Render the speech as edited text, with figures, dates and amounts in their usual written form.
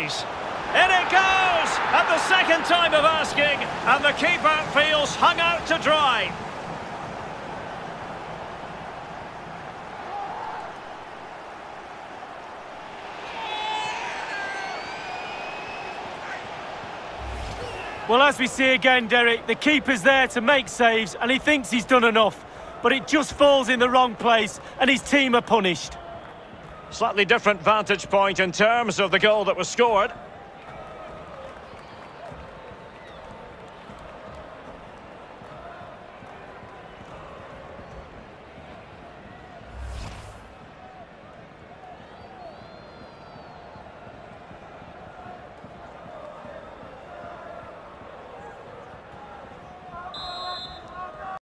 penalties. In it goes! At the second time of asking, and the keeper feels hung out to dry. Well, as we see again, Derek, the keeper's there to make saves, and he thinks he's done enough. But it just falls in the wrong place, and his team are punished. Slightly different vantage point in terms of the goal that was scored.